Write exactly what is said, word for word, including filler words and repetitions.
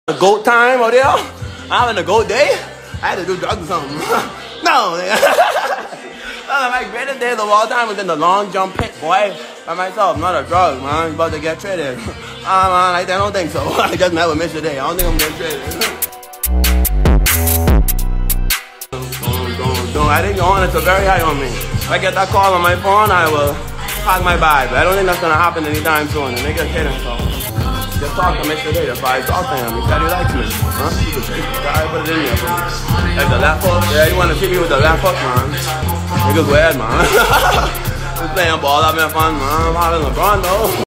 A goat time out there? I'm having a goat day? I had to do drugs or something. No, nigga. One of my greatest days of all time was in the long jump pit, boy. By myself, not a drug, man. I'm about to get traded. Ah, man, I, I don't think so. I just never missed a day. I don't think I'm getting traded. Don't, don't, don't. I think the Hornets are very high on me. If I get that call on my phone, I will pack my bag. But I don't think that's gonna happen anytime soon. The nigga's kidding, so. Just talk to Mister Data, if I talk to him, he said he likes me. Huh? I put it in there for me. Like the left hook, yeah, you wanna see me with the left hook, man. Niggas weird, man. Just playing ball, having fun, man. I'm having LeBron, though.